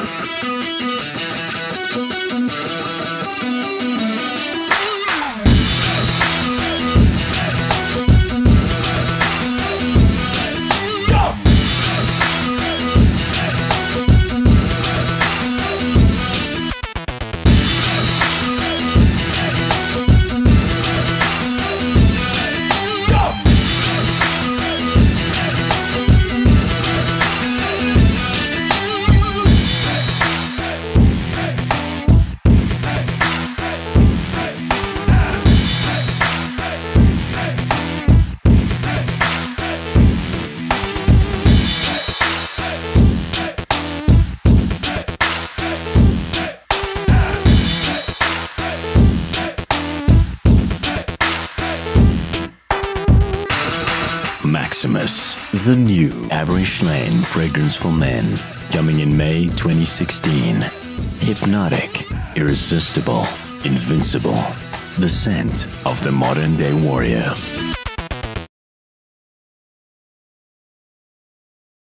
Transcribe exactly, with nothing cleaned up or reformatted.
Maximus, the new Avroy Shlain fragrance for men, coming in May twenty sixteen. Hypnotic, irresistible, invincible, the scent of the modern day warrior.